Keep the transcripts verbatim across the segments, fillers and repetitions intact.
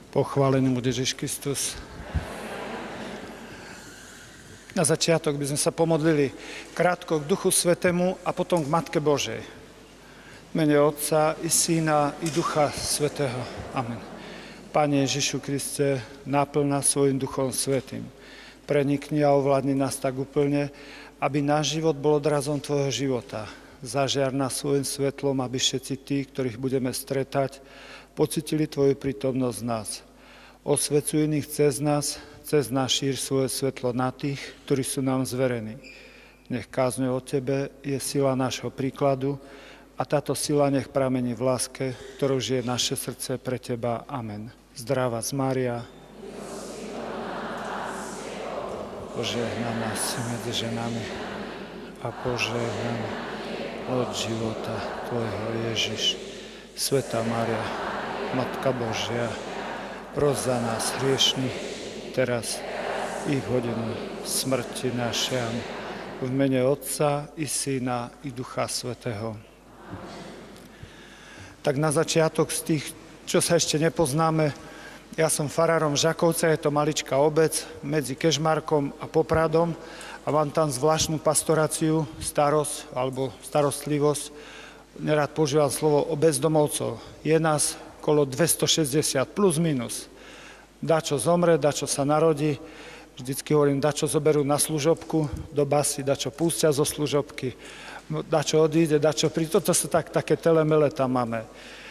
Pochválený bude Ježiš Kristus. Na začiatok by sme sa pomodlili krátko k Duchu Svätému a potom k Matke Božej. V mene Otca i Syna i Ducha Svätého. Amen. Pane Ježišu Kriste, náplň nás svojim Duchom Svätým. Prenikni a ovládni nás tak úplne, aby náš život bol odrazom Tvojho života. Zažiar nás svojim svetlom, aby všetci tí, ktorých budeme stretať, pocitili Tvoju prítomnosť v nás. Osvecuj iných cez nás, cez nás šír svoje svetlo na tých, ktorí sú nám zverení. Nech kázňou o Tebe je sila nášho príkladu a táto sila nech pramení v láske, ktorou žije naše srdce pre Teba. Amen. Zdravá z Mária. Požehná nás medzi ženami a požehná od života Tvojho Ježiš. Svätá Mária, Matka Božia, pros za nás hriešnych, teraz i v hodinu smrti našej. V mene Otca i Syna i Ducha Svätého. Tak na začiatok z tých, čo sa ešte nepoznáme, ja som farárom Žakovca, je to maličká obec medzi Kežmarkom a Popradom a mám tam zvláštnu pastoráciu, starosť alebo starostlivosť. Nerád používam slovo o bezdomovcov. Je nás okolo dvestošesťdesiat plus minus. Dačo zomre, dačo sa narodí, vždycky hovorím, dačo zoberú na služobku do basy, dačo púšťa zo služobky, dačo odíde, dačo príde. Toto sú tak, také telemele tam máme.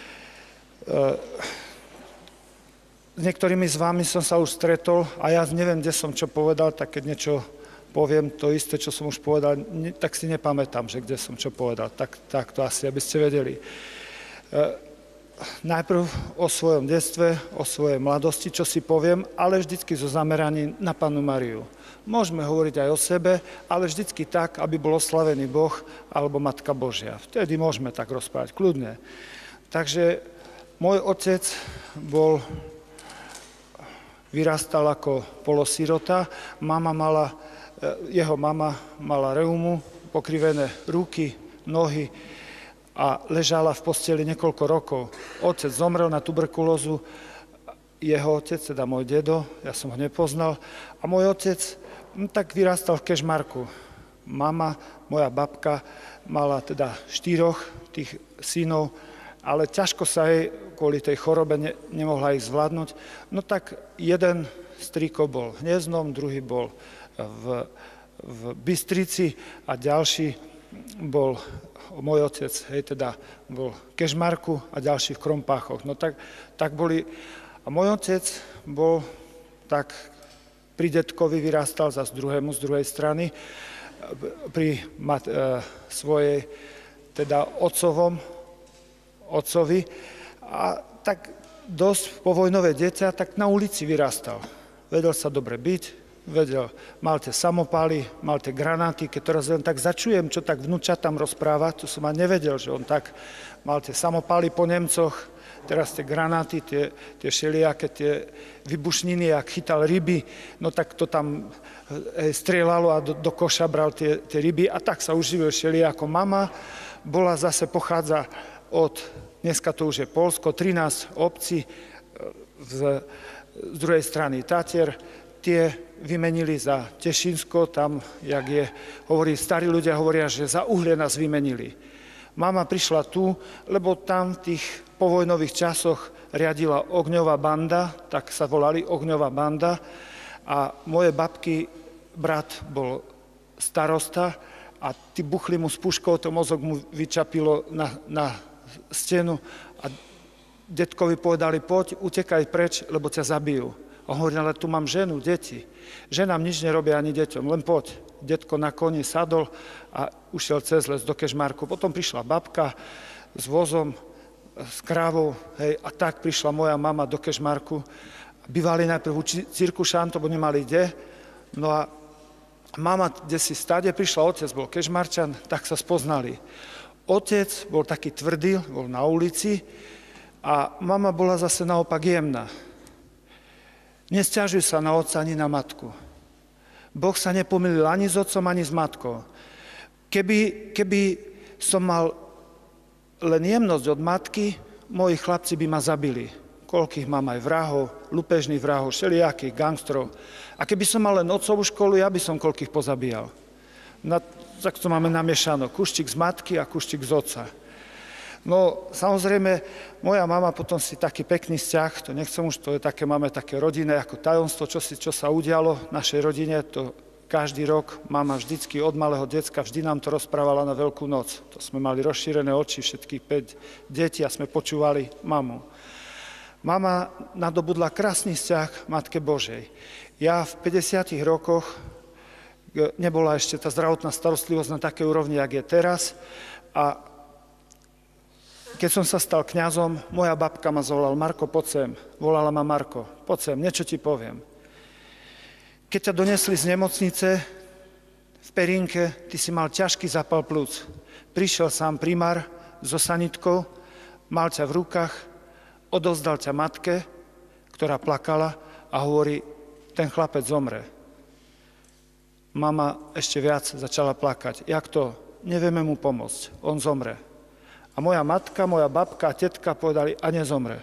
S niektorými z vámi som sa už stretol a ja neviem, kde som čo povedal, tak keď niečo poviem to isté, čo som už povedal, tak si nepamätám, že kde som čo povedal. Tak, tak to asi, aby ste vedeli. Najprv o svojom detstve, o svojej mladosti, čo si poviem, ale vždycky so zameraním na Pannu Máriu. Môžeme hovoriť aj o sebe, ale vždycky tak, aby bol oslavený Boh alebo Matka Božia. Vtedy môžeme tak rozprávať, kľudne. Takže môj otec bol, vyrastal ako polosirota, mama mala, jeho mama mala reumu, pokrivené ruky, nohy, a ležala v posteli niekoľko rokov. Otec zomrel na tuberkulózu, jeho otec, teda môj dedo, ja som ho nepoznal, a môj otec no, tak vyrastal v Kežmarku. Mama, moja babka, mala teda štyroch tých synov, ale ťažko sa jej kvôli tej chorobe ne, nemohla ich zvládnuť. No tak jeden strýko bol v Hniezdnom, druhý bol v, v Bystrici a ďalší bol môj otec, hej, teda bol v Kežmarku a ďalší v Krompáchoch. No tak, tak boli, a môj otec bol tak pri detkovi vyrastal zase druhému z druhej strany, pri mat, e, svojej, teda otcovom, otcovi a tak dosť povojnové dieťa, tak na ulici vyrastal. Vedel sa dobre byť, vedel, mal tie samopály, mal tie granáty, keď teraz len tak začujem, čo tak vnúča tam rozpráva, to som ani nevedel, že on tak mal tie samopály po Nemcoch, teraz tie granáty, tie, tie šelijaké, tie vybušniny, ak chytal ryby, no tak to tam hej, strieľalo a do, do koša bral tie, tie ryby a tak sa uživil šelijako. Mama bola zase, pochádza od, dneska to už je Poľsko, trinásť obcí z, z druhej strany Tatier, tie vymenili za Tešinsko, tam, jak je, hovorí, starí ľudia hovoria, že za uhlie nás vymenili. Mama prišla tu, lebo tam v tých povojnových časoch riadila Ogňová banda, tak sa volali Ogňová banda a moje babky brat bol starosta a tí buchli mu s puškou, to mozog mu vyčapilo na, na stenu a detkovi povedali, poď, utekaj preč, lebo ťa zabijú. On hovorí, ale tu mám ženu, deti. Ženám nič nerobia ani deťom, len poď. Detko na koni sadol a ušiel cez les do Kežmarku. Potom prišla babka s vozom, s krávou, hej, a tak prišla moja mama do Kežmarku. Bývali najprv u cirkušantov, bo nemali kde. No a mama, kde si stade prišla, otec bol Kežmarčan, tak sa spoznali. Otec bol taký tvrdý, bol na ulici a mama bola zase naopak jemná. Nesťažuj sa na otca ani na matku. Boh sa nepomýlil ani s otcom, ani s matkou. Keby, keby som mal len jemnosť od matky, moji chlapci by ma zabili. koľkých mám aj vrahov, lupežných vrahov, všelijakých gangstrov. A keby som mal len otcovú školu, ja by som koľkých pozabíjal. Na, tak to máme namiešano, kuštík z matky a kuštík z otca. No, samozrejme, moja mama potom si taký pekný vzťah, to nechcem už, to je také, máme také rodinné ako tajomstvo, čo, si, čo sa udialo v našej rodine, to každý rok mama vždycky od malého decka, vždy nám to rozprávala na Veľkú noc. To sme mali rozšírené oči, všetkých päť detí a sme počúvali mamu. Mama nadobudla krásny vzťah Matke Božej. Ja v päťdesiatych rokoch, nebola ešte tá zdravotná starostlivosť na takej úrovni, jak je teraz, a keď som sa stal kňazom, moja babka ma zavolala: Marko, poď sem. Volala ma: Marko, poď sem, niečo ti poviem. Keď ťa donesli z nemocnice v Perínke, ty si mal ťažký zápal plúc. Prišiel sám primár so sanitkou, mal ťa v rukách, odovzdal ťa matke, ktorá plakala a hovorí: ten chlapec zomre. Mama ešte viac začala plakať. Jak to? Nevieme mu pomôcť, on zomre. A moja matka, moja babka a tetka povedali: a nezomre.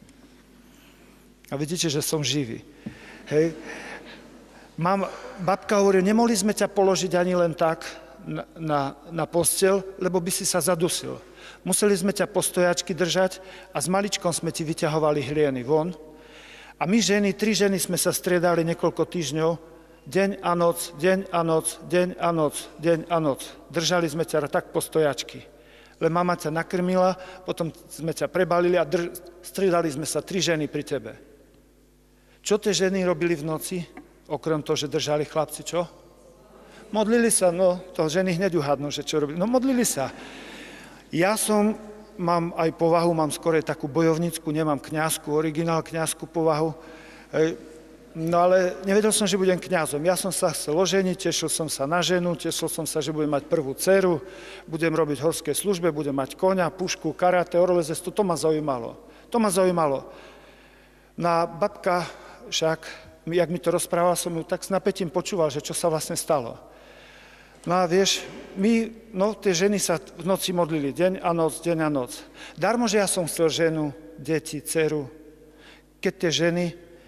A vidíte, že som živý. Hej. Mám, babka hovorí: nemohli sme ťa položiť ani len tak na, na, na posteľ, lebo by si sa zadusil. Museli sme ťa po stojačky držať a s maličkom sme ti vyťahovali hlieny von. A my ženy, tri ženy sme sa striedali niekoľko týždňov, deň a noc, deň a noc, deň a noc, deň a noc. Držali sme ťa tak po stojačky. Len mama ťa nakrmila, potom sme ťa prebalili a drž- striedali sme sa tri ženy pri tebe. Čo tie ženy robili v noci? Okrem toho, že držali chlapci, čo? Modlili sa, no to ženy hneď uhadnú, že čo robili. No modlili sa. Ja som, mám aj povahu, mám skorej takú bojovnícku, nemám kňazku, originál kňazku povahu. No ale nevedel som, že budem kňazom. Ja som sa chcel oženiť, tešil som sa na ženu, tešil som sa, že budem mať prvú dceru, budem robiť v horskej službe, budem mať koňa, pušku, karate, orlezestu, to ma zaujímalo. To ma zaujímalo. Na babka však, jak mi to rozprával, som ju tak s napätím počúval, že čo sa vlastne stalo. No a vieš, my, no tie ženy sa v noci modlili, deň a noc, deň a noc. Darmo, že ja som chcel ženu, deti, dceru. Keď tie ženy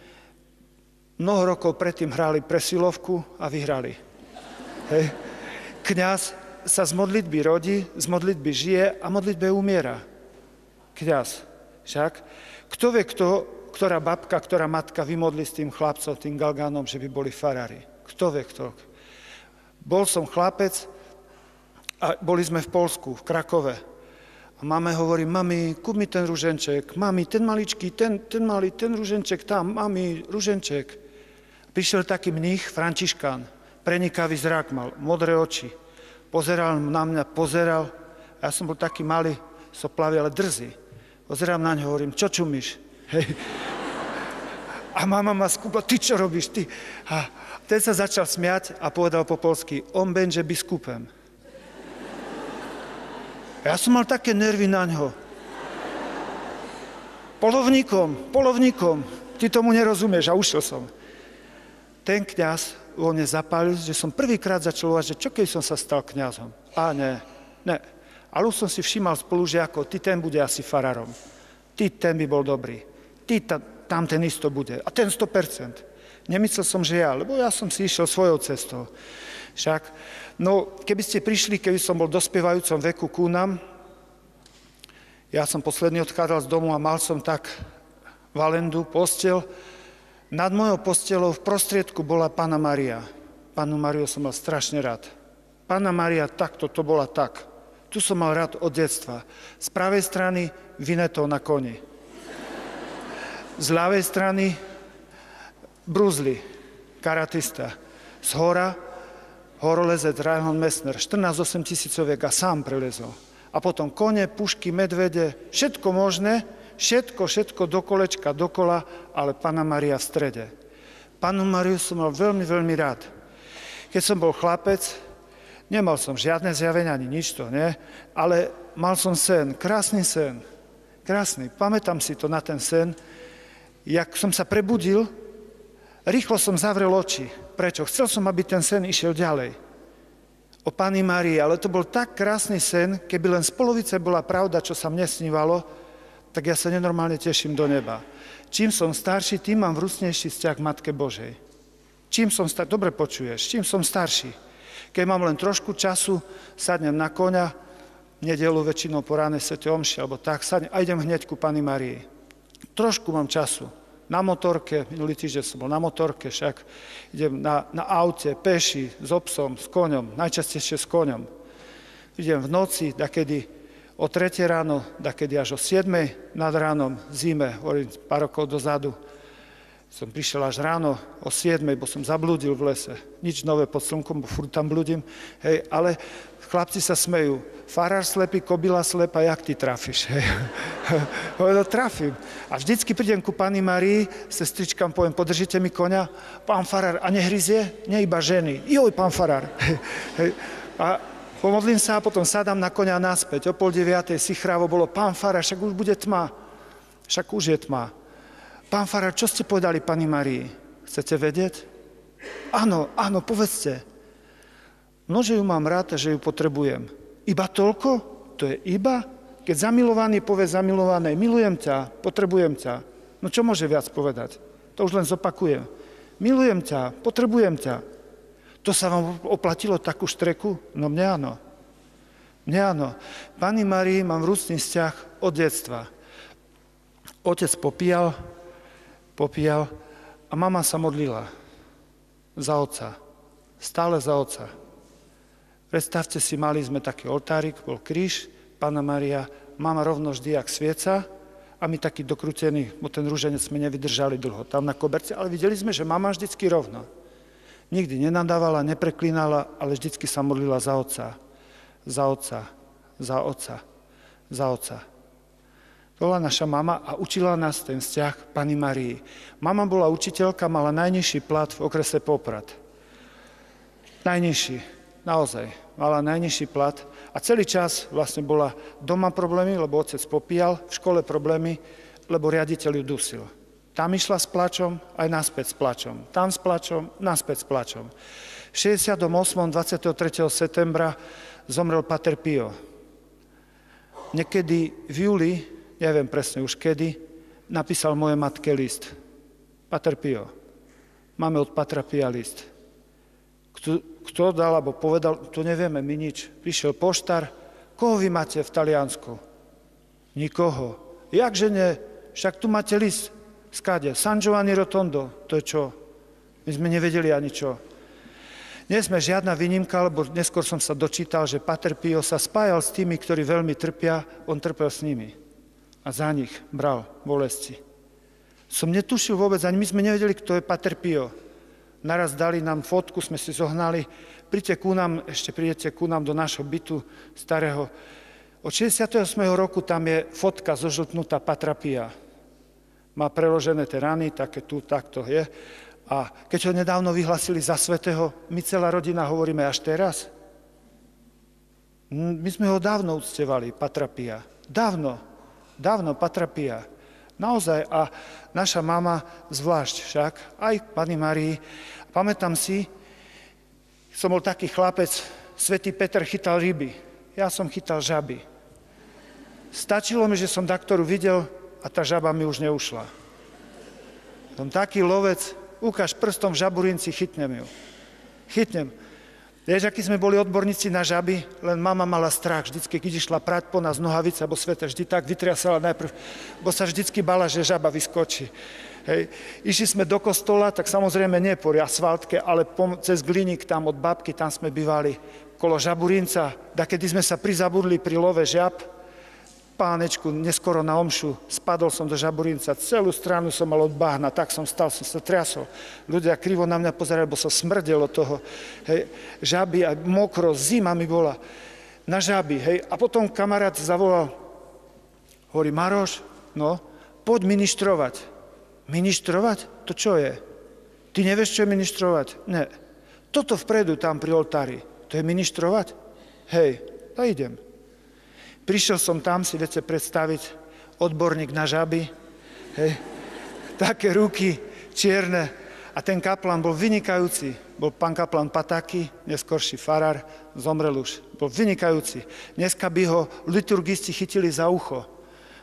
mnoho rokov predtým hrali presilovku a vyhrali. Hej. Kňaz sa z modlitby rodí, z modlitby žije a modlitbe umiera. Kňaz. Však? Kto vie, kto, ktorá babka, ktorá matka vymodli s tým chlapcom, tým galgánom, že by boli farári? Kto vie, kto? Bol som chlapec a boli sme v Poľsku, v Krakove. A mame hovorí: mami, kúp mi ten ruženček, mami, ten maličký, ten, ten malý, ten ruženček tam, mami, ruženček. Prišiel taký mních, františkán, prenikavý zrak mal, modré oči. Pozeral na mňa, pozeral, ja som bol taký malý, soplavý, ale drzý. Pozerám na ňo, hovorím: čo čumíš? Hej. A mama ma skúpla: ty čo robíš, ty? A ten sa začal smiať a povedal po polsky: on będzie biskupem. Ja som mal také nervy na ňo. Polovníkom, polovníkom, ty tomu nerozumieš, a ušiel som. Ten kňaz vo mne zapálil, že som prvýkrát začal uvažovať, že čo keď som sa stal kňazom. A ne, ne. Ale už som si všímal spolužiakov, ty ten bude asi farárom. Ty ten by bol dobrý. Ty ta, tam ten isto bude. A ten sto percent. Nemyslel som, že ja, lebo ja som si išiel svojou cestou. Však, no, keby ste prišli, keby som bol v dospievajúcom veku ku nám, ja som posledný odchádzal z domu a mal som tak valendu, posteľ. Nad mojou postelou v prostriedku bola Panna Mária. Pannu Máriu som mal strašne rád. Panna Mária takto, to bola tak. Tu som mal rád od detstva. Z pravej strany Vinetov na koni. Z ľavej strany Bruzli, karatista. Z hora horolezec Reinhold Messner, štrnásť osem tisícoviek a sám prelezol. A potom kone, pušky, medvede, všetko možné, všetko, všetko do kolečka, dokola, ale Panna Mária v strede. Pannu Máriu som mal veľmi, veľmi rád. Keď som bol chlapec, nemal som žiadne zjavenia, ani nič to, nie? Ale mal som sen, krásny sen, krásny. Pamätám si to na ten sen. Jak som sa prebudil, rýchlo som zavrel oči. Prečo? Chcel som, aby ten sen išiel ďalej. O Panny Márii, ale to bol tak krásny sen, keby len z polovice bola pravda, čo sa mne snívalo, tak ja sa nenormálne teším do neba. Čím som starší, tým mám vrúcnejší vzťah k Matke Božej. Čím som starší, dobre počuješ, čím som starší. Keď mám len trošku času, sadnem na koňa, nedelu väčšinou po ránej svätej omši, alebo tak, sadnem a idem hneď ku Panny Márii. Trošku mám času. Na motorke, minulý týždeň som bol na motorke, však idem na, na aute, peši, s obsom, s koňom, najčastejšie s koňom. Idem v noci, dakedy o tretej ráno, dakedy až o siedmej nad ránom, zime, hovorím pár rokov dozadu. Som prišiel až ráno o siedmej, bo som zablúdil v lese. Nič nové pod slnkom, bo furt tam blúdim. Hej, ale chlapci sa smejú. Farár slepý, kobila slepa, jak ty trafíš? Hej. No trafím. A vždycky prídem ku Panny Márii, sestričkám poviem, podržite mi koňa. Pán farár, a nehryzie? Nie iba ženy. Joj, pán farár. Hej. A pomodlím sa a potom sadám na koňa naspäť. O pol deviatej sichrávo bolo, pán farár, však už bude tma. Však už je tma. Pán farár, čo ste povedali Panny Márii? Chcete vedieť? Áno, áno, povedzte. No, že ju mám rád a že ju potrebujem. Iba toľko? To je iba? Keď zamilovaný povie zamilované, milujem ťa, potrebujem ťa. No čo môže viac povedať? To už len zopakujem. Milujem ťa, potrebujem ťa. To sa vám oplatilo takú štreku? No mne áno. Mne áno. Panny Márii mám vrúcný vzťah od detstva. Otec popíjal, popíjal a mama sa modlila za otca. Stále za otca. Predstavte si, mali sme taký oltárik, bol kríž, Panna Mária, mama rovno vždy jak svieca a my taký dokrútený, bo ten rúženec sme nevydržali dlho tam na koberci, ale videli sme, že mama vždycky rovno. Nikdy nenadávala, nepreklínala, ale vždycky sa modlila za otca. Za otca, za otca, za otca. To bola naša mama a učila nás ten vzťah Panny Márii. Mama bola učiteľka, mala najnižší plat v okrese Poprad. Najnižší, naozaj, mala najnižší plat a celý čas vlastne bola doma problémy, lebo otec popíjal, v škole problémy, lebo riaditeľ ju dusil. Tam išla s plačom, aj naspäť s plačom. Tam s plačom, naspäť s plačom. V šesťdesiatom ôsmom dvadsiateho tretieho septembra zomrel Pater Pio. Niekedy v júli, neviem presne už kedy, napísal mojej matke list. Pater Pio. Máme od Patra Pia list. Kto, kto dal, alebo povedal, to nevieme, my nič. Prišiel poštár, koho vy máte v Taliansku? Nikoho. Jakže nie? Však tu máte list. Skade? San Giovanni Rotondo. To je čo? My sme nevedeli ani čo. Nie sme žiadna výnimka, lebo neskôr som sa dočítal, že Pater Pio sa spájal s tými, ktorí veľmi trpia, on trpel s nimi. A za nich bral bolesti. Som netušil vôbec, ani my sme nevedeli, kto je Pater Pio. Naraz dali nám fotku, sme si zohnali, príďte ku nám, ešte prídete ku nám do nášho bytu starého. Od šesťdesiateho ôsmeho roku tam je fotka zožltnutá Patra Pia. Má preložené tie rany, také tu, takto je. A keď ho nedávno vyhlasili za svätého, my celá rodina hovoríme až teraz. My sme ho dávno uctievali, Patra Pia. Dávno, dávno Patra Pia. Naozaj, a naša mama zvlášť však, aj Panny Márii. Pamätám si, som bol taký chlapec, svätý Peter chytal ryby, ja som chytal žaby. Stačilo mi, že som daktoru videl a tá žaba mi už neušla. Som taký lovec, ukáž prstom v žaburinci, chytnem ju. Chytnem. Vieš, akí sme boli odborníci na žaby, len mama mala strach. Vždycky, keď išla prať po nás nohavice, alebo svete, vždy tak vytriasala najprv, bo sa vždycky bala, že žaba vyskočí. Hej. Išli sme do kostola, tak samozrejme nie po asfaltke, ale po, cez Gliník, tam od babky, tam sme bývali kolo žaburinca. Da kedy sme sa prizabudli pri love žab, pánečku, neskoro na omšu, spadol som do žaburinca, celú stranu som mal od bahna, tak som stal, som sa triasol. Ľudia krivo na mňa pozerali, bo som smrdel od toho. Hej, žaby a mokro, zima mi bola na žaby. Hej. A potom kamarát zavolal, hovorí, Maroš, no, poď ministrovať. Ministrovať? To čo je? Ty nevieš, čo je ministrovať? Ne. Toto vpredu, tam pri oltári, to je ministrovať? Hej, to idem. Prišiel som tam, si viete predstaviť, odborník na žaby, hej, také ruky čierne a ten kaplan bol vynikajúci. Bol pán kaplan Pataky, neskorší farár, zomrel už, bol vynikajúci. Dneska by ho liturgisti chytili za ucho.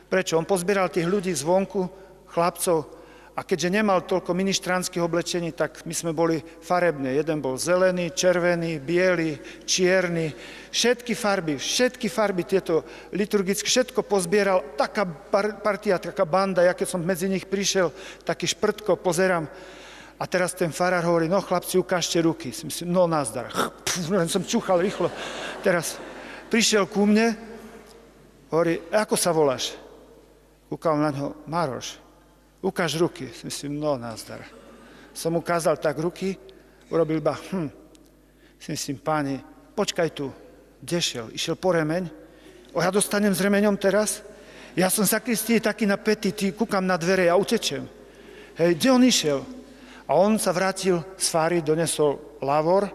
Prečo? On pozbieral tých ľudí zvonku, chlapcov, a keďže nemal toľko ministránskych oblečení, tak my sme boli farebné. Jeden bol zelený, červený, biely, čierny, všetky farby, všetky farby tieto liturgické, všetko pozbieral. Taká partia, taká banda, ja keď som medzi nich prišiel, taký šprtko, pozerám. A teraz ten farár hovorí, no chlapci, ukážte ruky. Myslím, no nazdar. Len som čúchal rýchlo. Teraz prišiel ku mne, hovorí, ako sa voláš? Kúkal na ňo, Maroš. Ukáž ruky. Myslím, no nazdar. Som ukázal tak ruky, urobil iba, hm. Myslím, páni, počkaj tu. Kde šiel? Išiel po remeň? O, ja dostanem s remeňom teraz? Ja som sakristii taký napätý, ty kúkam na dvere, ja utečem. Hej, kde on išiel? A on sa vrátil z fary, donesol lavor,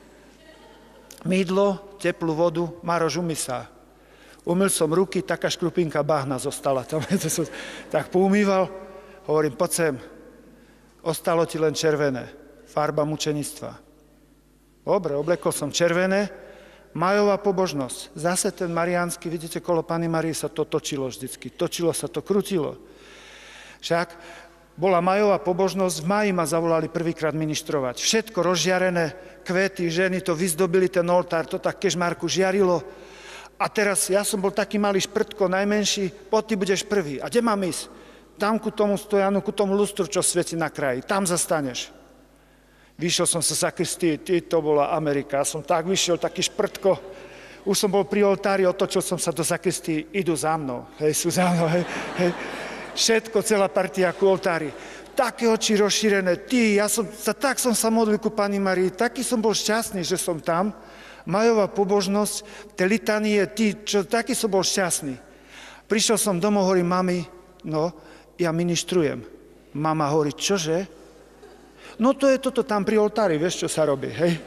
mydlo, teplú vodu, Maroš, umyj sa. Umyl som ruky, taká škrupinka bahna zostala. Tam, tak poumýval. Hovorím, poď sem, ostalo ti len červené, farba mučenictva. Dobre, oblekol som červené, majová pobožnosť. Zase ten mariánsky, vidíte, kolo Panny Márie sa to točilo vždycky, točilo sa to, krutilo. Však bola majová pobožnosť, v máji ma zavolali prvýkrát ministrovať. Všetko rozžiarené, kvety, ženy to vyzdobili, ten oltár, to tak kežmarku žiarilo. A teraz ja som bol taký malý šprtko, najmenší, poď ty budeš prvý. A kde mám ísť? Tam ku tomu stojanu, ku tomu lustru, čo svieti na kraji. Tam zastaneš. Vyšiel som sa sakristii, ty, to bola Amerika. Ja som tak vyšiel, taký šprtko. Už som bol pri oltári, otočil som sa do sakristii, idú za mnou. Hej, sú za mnou, hej, hej. Všetko, celá partia ku oltári. Také oči rozšírené. Ty, ja som sa, tak som sa modlil ku Panny Márii, taký som bol šťastný, že som tam. Majová pobožnosť, tie litanie, ty, čo, taký som bol šťastný. Prišiel som domov, hovorím, mami, no, ja ministrujem. Mama hovorí, čože? No to je toto tam pri oltári, vieš, čo sa robí, hej?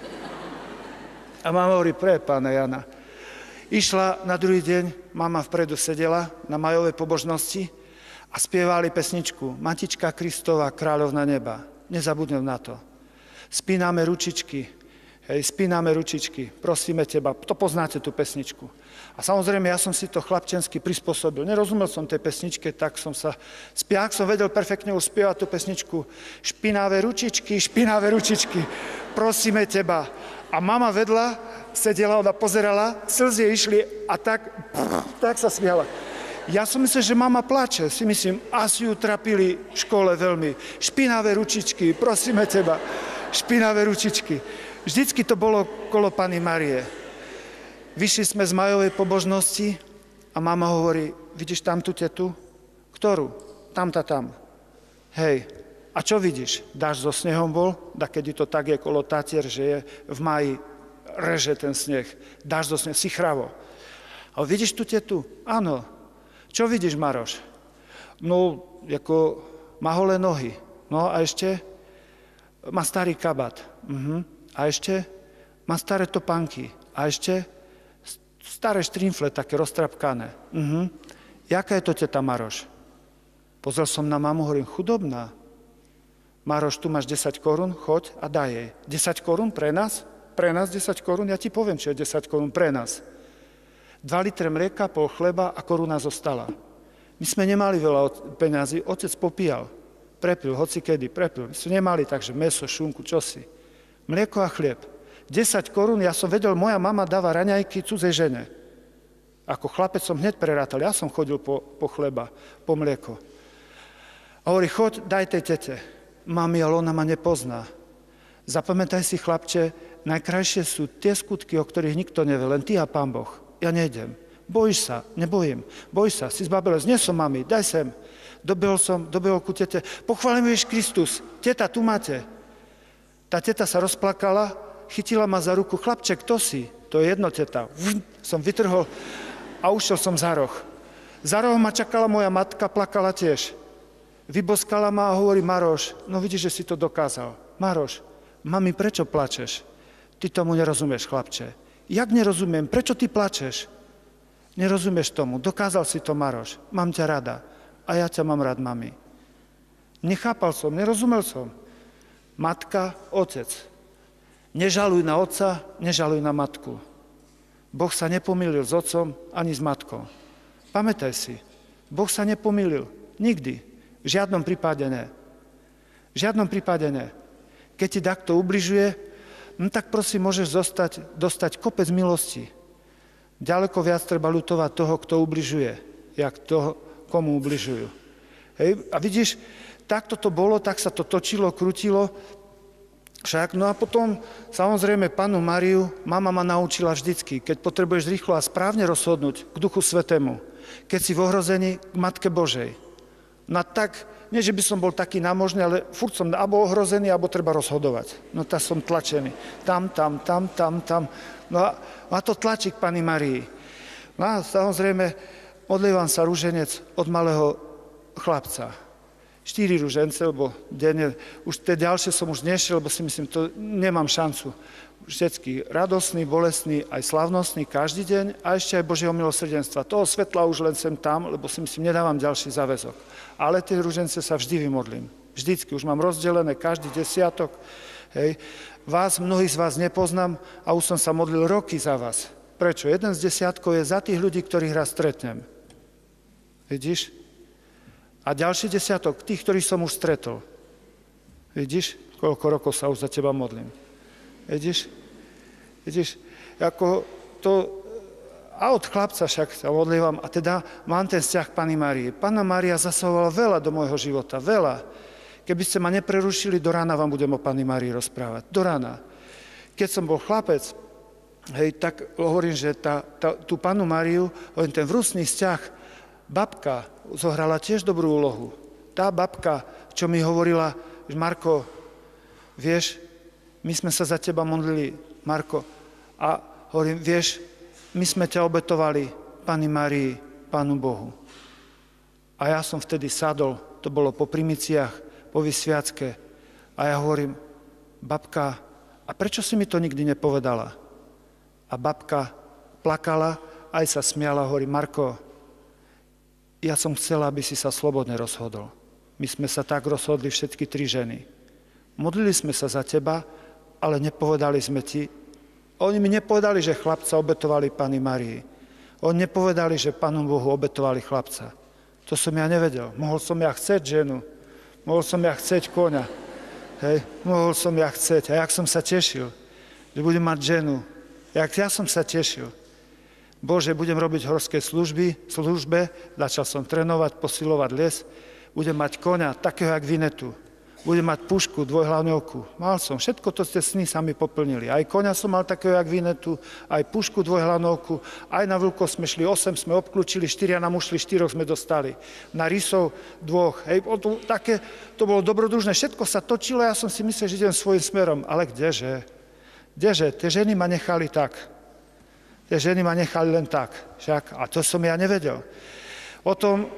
A mama hovorí, pre pána Jana. Išla na druhý deň, mama vpredu sedela na majovej pobožnosti a spievali pesničku Matička Kristova, kráľovna neba. Nezabudnem na to. Spíname ručičky, hej, spíname ručičky, prosíme teba, to poznáte tú pesničku. A samozrejme, ja som si to chlapčensky prispôsobil. Nerozumel som tej pesničke, tak som sa... Spiak som vedel perfektne uspievať tú pesničku. Špinavé ručičky, špinavé ručičky, prosíme teba. A mama vedľa sedela, ona pozerala, slzy išli a tak, tak sa smiala. Ja som myslel, že mama plače. Si myslím, asi ju trapili v škole veľmi. Špinavé ručičky, prosíme teba. Špinavé ručičky. Vždycky to bolo kolo Panny Márie. Vyšli sme z majovej pobožnosti a mama hovorí, vidíš tam tú tetu? Ktorú? Tamta tam. Hej, a čo vidíš? Dáš so snehom bol? Da kedy to tak je kolo Tatier, že je v máji reže ten sneh. Dáš so snehom, si chravo. A vidíš tú tetu? Áno. Čo vidíš, Maroš? No, ako má holé nohy. No a ešte má starý kabát. Uh-huh. A ešte má staré topánky. A ešte staré štrinfle, také roztrapkané. Uh-huh. Jaká je to teta Maroš? Pozrel som na mamu, hovorím, chudobná. Maroš, tu máš desať korún, choď a daj jej. desať korún pre nás? Pre nás desať korún? Ja ti poviem, čo je desať korún pre nás. dva litre mlieka, pol chleba a koruna zostala. My sme nemali veľa peňazí, otec popíjal. Prepil, hoci kedy, prepil. My sme nemali, takže mäso, šunku, čosi. Mlieko a chlieb. desať korún, ja som vedel, moja mama dáva raňajky cudzej žene. Ako chlapec som hneď prerátal, ja som chodil po, po chleba, po mlieko. A hovorí, choď, daj tej tete. Mami, ale ona ma nepozná. Zapamätaj si, chlapče, najkrajšie sú tie skutky, o ktorých nikto nevie, len ty a Pán Boh. Ja nejdem. Bojíš sa? Nebojím. Boj sa, si zbabelec, nie som mami, daj sem. Dobehol som, dobehol ku tete. Pochválim Ježiš Kristus, teta, tu máte. Tá teta sa rozplakala, chytila ma za ruku, chlapče, kto si? To je jedno, teta. Som vytrhol a ušiel som za roh. Za rohom ma čakala moja matka, plakala tiež. Vyboskala ma a hovorí, Maroš, no vidíš, že si to dokázal. Maroš, mami, prečo plačeš? Ty tomu nerozumieš, chlapče. Jak nerozumiem? Prečo ty plačeš? Nerozumieš tomu. Dokázal si to, Maroš. Mám ťa rada. A ja ťa mám rád, mami. Nechápal som, nerozumel som. Matka, otec. Nežaluj na otca, nežaluj na matku. Boh sa nepomýlil s otcom ani s matkou. Pamätaj si, Boh sa nepomýlil. Nikdy. V žiadnom prípade ne. V žiadnom prípade ne. Keď ti takto ubližuje, no tak prosím, môžeš zostať, dostať kopec milosti. Ďaleko viac treba ľutovať toho, kto ubližuje, jak toho, komu ubližujú. Hej? A vidíš, takto to bolo, tak sa to točilo, krutilo. Však, no a potom, samozrejme, Pannu Máriu, mama ma naučila vždycky, keď potrebuješ rýchlo a správne rozhodnúť k Duchu Svätému, keď si v ohrození k Matke Božej. No tak, nie že by som bol taký námožný, ale furt som alebo ohrozený, alebo treba rozhodovať. No tak som tlačený. Tam, tam, tam, tam, tam. No a, a to tlačí k Panny Márii. No a samozrejme, odlievam sa ruženec od malého chlapca. Štyri ružence, lebo denne, už tie ďalšie som už nešiel, lebo si myslím, to nemám šancu. Všetky radosný, bolestný, aj slavnostný, každý deň a ešte aj Božieho milosrdenstva. Toho svetla už len sem tam, lebo si myslím, nedávam ďalší záväzok. Ale tie ružence sa vždy vymodlím. Vždycky, už mám rozdelené každý desiatok. Hej. Vás, mnohých z vás nepoznám a už som sa modlil roky za vás. Prečo? Jeden z desiatkov je za tých ľudí, ktorých raz stretnem. Vidíš? A ďalší desiatok, tých, ktorých som už stretol. Vidíš, koľko rokov sa už za teba modlím. Vidíš? Vidíš? Ako to... A od chlapca však sa modlívam a teda mám ten vzťah k Panny Márii. Panna Mária zasahovala veľa do môjho života, veľa. Keby ste ma neprerušili, do rána vám budem o Panny Márii rozprávať. Do rána. Keď som bol chlapec, hej, tak hovorím, že tá, tá, tú Pannu Máriu, ten vrúcný vzťah, babka zohrala tiež dobrú úlohu. Tá babka, čo mi hovorila, že Marko, vieš, my sme sa za teba modlili, Marko, a hovorím, vieš, my sme ťa obetovali, Panny Márii, Pánu Bohu. A ja som vtedy sadol, to bolo po primiciach, po vysviacke, a ja hovorím, babka, a prečo si mi to nikdy nepovedala? A babka plakala, aj sa smiala, hovorí, Marko, ja som chcela, aby si sa slobodne rozhodol. My sme sa tak rozhodli všetky tri ženy. Modlili sme sa za teba, ale nepovedali sme ti. Oni mi nepovedali, že chlapca obetovali Panny Márii. Oni nepovedali, že Pánu Bohu obetovali chlapca. To som ja nevedel. Mohol som ja chceť ženu. Mohol som ja chceť koňa. Hej, mohol som ja chceť. A jak som sa tešil, že budem mať ženu. Jak ja som sa tešil. Bože, budem robiť horské služby, službe, začal som trénovať, posilovať les, budem mať koňa, takého jak Vinetu. Budem mať pušku, dvojhlavňovku. Mal som, všetko to ste sny sami poplnili. Aj koňa som mal takého jak Vinetu, aj pušku, dvojhlavňovku, aj na vlkov sme šli, osem sme obklúčili, štyria nám ušli, štyroch sme dostali. Na rysov dvoch, hej, to, také, to bolo dobrodružné, všetko sa točilo, ja som si myslel, že idem svojím smerom, ale kdeže? Kdeže? Tie ženy ma nechali tak. Tie ženy ma nechali len tak. Však, a to som ja nevedel. O tom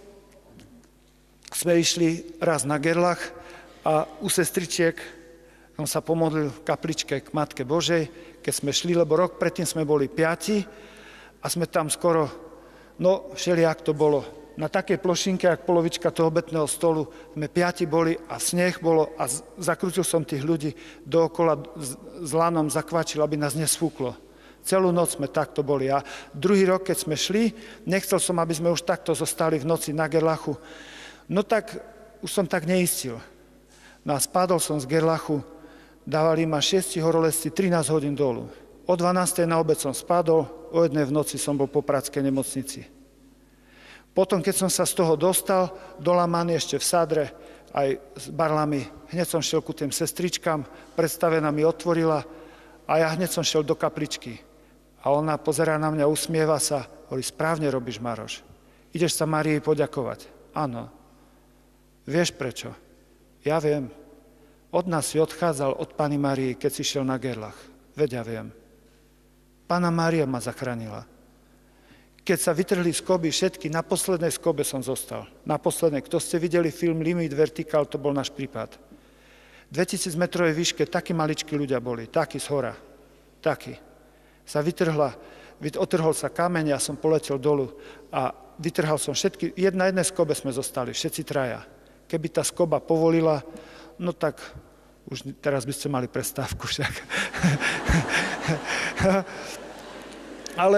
sme išli raz na Gerlach a u sestričiek som sa pomodlil v kapličke k Matke Božej, keď sme šli, lebo rok predtým sme boli piati a sme tam skoro, no všelijak to bolo. Na takej plošinke, jak polovička toho obetného stolu, sme piati boli a sneh bolo a zakrútil som tých ľudí dookola s lanom, zakvačil, aby nás nesfúklo. Celú noc sme takto boli. A druhý rok, keď sme šli, nechcel som, aby sme už takto zostali v noci na Gerlachu. No tak už som tak neistil. No a spadol som z Gerlachu, dávali ma šiesti horolezci trinásť hodín dolu. O dvanástej na obed som spadol, o jednej v noci som bol po Pratskej nemocnici. Potom, keď som sa z toho dostal, do Lamany ešte v Sadre, aj s barlami, hneď som šiel ku tým sestričkám, predstavená mi otvorila a ja hneď som šiel do kapličky. A ona pozerá na mňa, usmieva sa, hovorí, správne robíš, Maroš. Ideš sa Márii poďakovať. Áno. Vieš prečo? Ja viem. Od nás si odchádzal od Panny Márii, keď si šiel na Gerlach. Veď ja viem. Panna Mária ma zachránila. Keď sa vytrhli skoby všetky, na poslednej skobe som zostal. Na poslednej. Kto ste videli film Limit Vertical, to bol náš prípad. dvetisíc metrovej výške, takí maličkí ľudia boli, takí z hora, takí. Sa vytrhla, otrhol sa kameň, ja som poletel dolu a vytrhal som všetky, jedna jednej skobe sme zostali, všetci traja. Keby tá skoba povolila, no tak už teraz by ste mali prestávku však. Ale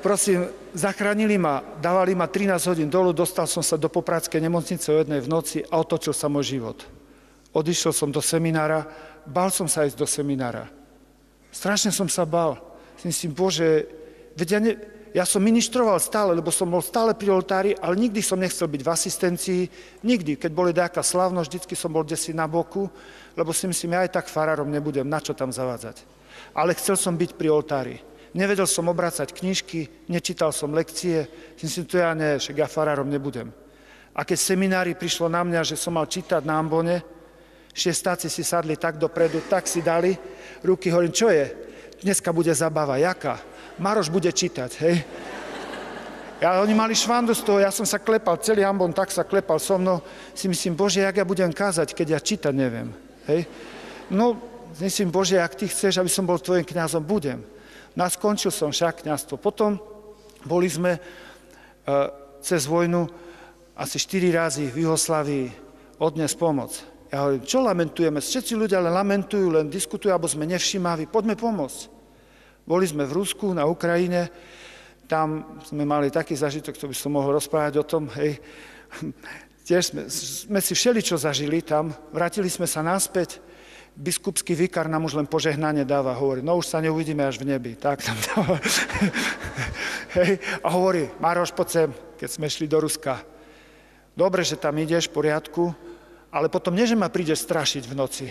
prosím, zachránili ma, dávali ma trinásť hodín dolu, dostal som sa do popradskej nemocnice o jednej v noci a otočil sa môj život. Odišiel som do seminára, bál som sa ísť do seminára. Strašne som sa bál. Myslím, Bože, veď ja, ne, ja som ministroval stále, lebo som bol stále pri oltári, ale nikdy som nechcel byť v asistencii, nikdy. Keď boli nejaká slávnosť, vždycky som bol desi na boku, lebo si myslím, ja aj tak farárom nebudem, na čo tam zavádzať. Ale chcel som byť pri oltári. Nevedel som obracať knižky, nečítal som lekcie, myslím, to ja ne, však ja farárom nebudem. A keď seminári prišlo na mňa, že som mal čítať na ambone, šiestáci si sadli tak dopredu, tak si dali ruky, hovorím, čo je? Dneska bude zabava, jaká? Maroš bude čítať, hej? Ja, oni mali švandu z toho, ja som sa klepal, celý ambon tak sa klepal so mnou, si myslím, Bože, jak ja budem kázať, keď ja čítať neviem, hej? No, myslím, Bože, ak ty chceš, aby som bol tvojim kňazom, budem. No a skončil som však kňazstvo. Potom boli sme uh, cez vojnu asi štyri razy v Juhoslávii odnes pomoc. Ja hovorím, čo lamentujeme? Všetci ľudia len lamentujú, len diskutujú, alebo sme nevšímaví, poďme pomôcť. Boli sme v Rusku, na Ukrajine, tam sme mali taký zažitok, to by som mohol rozprávať o tom, hej. Tiež sme, sme si všeličo zažili tam, vrátili sme sa naspäť, biskupský vikár nám už len požehnanie dáva, hovorí, no už sa neuvidíme až v nebi, tak tam dáva. Hej, a hovorí, Maroš, poď sem, keď sme šli do Ruska. Dobre, že tam ideš, v poriadku, ale potom nie, že ma prídeš strašiť v noci.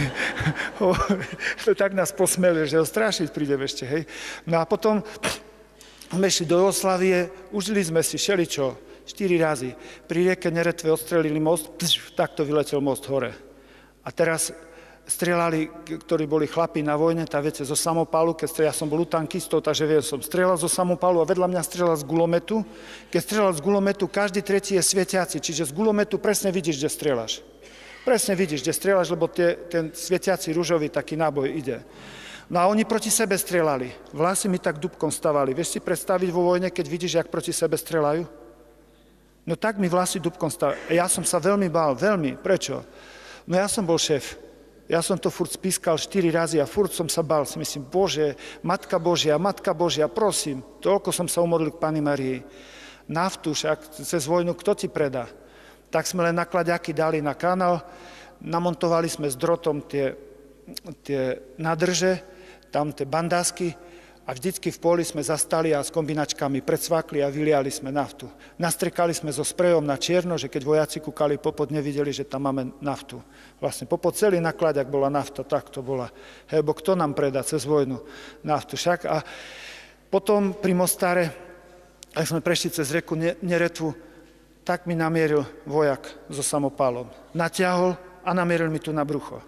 To tak nás posmeli, že ho strašiť prídem ešte, hej. No a potom sme šli do Jugoslavie, užili sme si šeličo, štyri razy. Pri rieke Neretve odstrelili most, pš, takto vyletel most hore. A teraz strieľali, ktorí boli chlapí na vojne, tá viete, zo samopalu, keď strieľal, ja som bol u tankistov, takže viem, som strieľal zo samopalu a vedľa mňa strieľal z gulometu. Keď strieľal z gulometu, každý tretí je svietiaci, čiže z gulometu presne vidíš, kde strieľaš. Presne vidíš, kde strieľaš, lebo tie, ten svietiaci ružový taký náboj ide. No a oni proti sebe strieľali. Vlasy mi tak dúbkom stavali. Vieš si predstaviť vo vojne, keď vidíš, jak proti sebe strieľajú? No tak mi vlasy dúbkom stavali. Ja som sa veľmi bál, veľmi. Prečo? No ja som bol šéf. Ja som to furt spískal štyri razy a furt som sa bál. Si myslím, Bože, Matka Božia, Matka Božia, prosím. Toľko som sa umodlil k Panny Márii. Naftu však cez vojnu kto ti predá? Tak sme len nakladiaky dali na kanál, namontovali sme s drotom tie, tie nádrže, tam tie bandásky a vždycky v poli sme zastali a s kombinačkami predsvakli a vyliali sme naftu. Nastrekali sme so sprejom na čierno, že keď vojaci kúkali popod, nevideli, že tam máme naftu. Vlastne popod celý nakladiak bola nafta, tak to bola. Hej, bo kto nám predá cez vojnu naftu však? A potom pri Mostare, ak sme prešli cez reku Neretvu, tak mi namieril vojak so samopálom. Natiahol a namieril mi tu na brucho.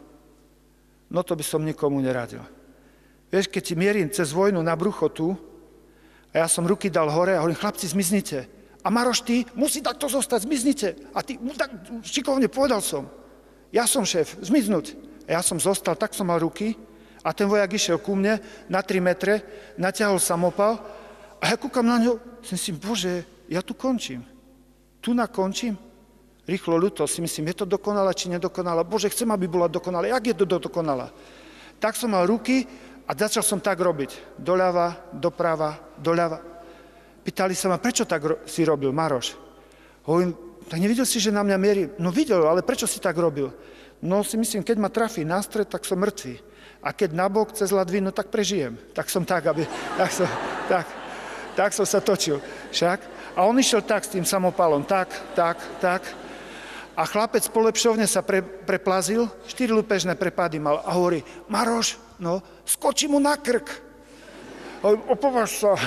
No to by som nikomu neradil. Vieš, keď ti mierim cez vojnu na brucho tu, a ja som ruky dal hore a hovorím, chlapci, zmiznite. A Maroš, ty musí takto zostať, zmiznite. A ty, tak šikovne povedal som. Ja som šéf, zmiznúť. A ja som zostal, tak som mal ruky a ten vojak išiel ku mne na tri metre, natiahol samopal a ja kúkam na ňo, som si, Bože, ja tu končím. Tu nakončím? Rýchlo ľúto, si myslím, je to dokonalá či nedokonalá? Bože, chcem, aby bola dokonalá. Jak je to dokonalá? Tak som mal ruky a začal som tak robiť. Doľava, doprava, doľava. Pýtali sa ma, prečo tak si robil, Maroš? Hovorím, tak nevidel si, že na mňa mierí? No videl, ale prečo si tak robil? No si myslím, keď ma trafí na stred, tak som mŕtvý. A keď na bok cez ladvinu, tak prežijem. Tak som tak, aby... Tak som, tak, tak som sa točil. Však? A on išiel tak s tým samopalom, tak, tak, tak. A chlapec po lepšovne sa pre, preplazil, štyri lúpežné prepady mal a hovorí, Maroš, no, skočí mu na krk. Hovorím, opovaž sa.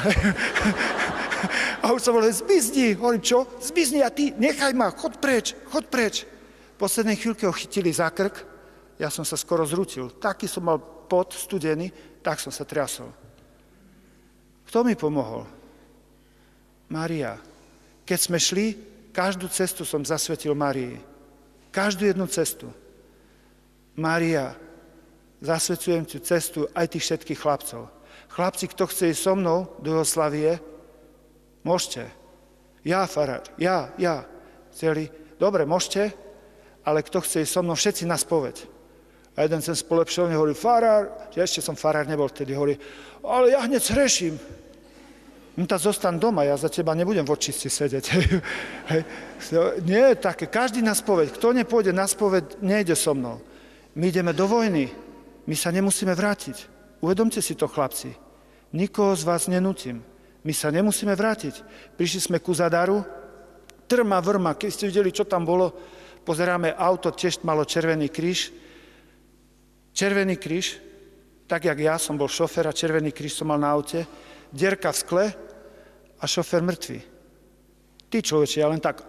A už som hovoril, zmizni. Hovorím, čo? Zmizni a ty, nechaj ma, chod preč, chod preč. V poslednej chvíľke ho chytili za krk, ja som sa skoro zrutil. Taký som mal pot studený, tak som sa triasol. Kto mi pomohol? Mária. Keď sme šli, každú cestu som zasvetil Márii. Každú jednu cestu. Mária, zasvecujem ti cestu aj tých všetkých chlapcov. Chlapci, kto chce ísť so mnou do Jugoslavie, môžete. Ja, farár, ja, ja. Chceli, dobre, môžete, ale kto chce ísť so mnou, všetci na spoveď. A jeden sem spolepšovne hovorí, farár, ja ešte som farár nebol vtedy, hovorí, ale ja hneď zhreším. No tak zostaň doma, ja za teba nebudem v očistci sedieť. Hej. Hej. Nie je také, každý na spoveď. Kto nepôjde na spoveď, nejde so mnou. My ideme do vojny, my sa nemusíme vrátiť. Uvedomte si to, chlapci. Nikoho z vás nenútim. My sa nemusíme vrátiť. Prišli sme ku Zadaru, trma vrma, keď ste videli, čo tam bolo, pozeráme auto, tiež malo červený kríž. Červený kríž, tak jak ja som bol šofér a červený kríž som mal na aute, dierka v skle a šofér mŕtvý. Ty človeče, ja len tak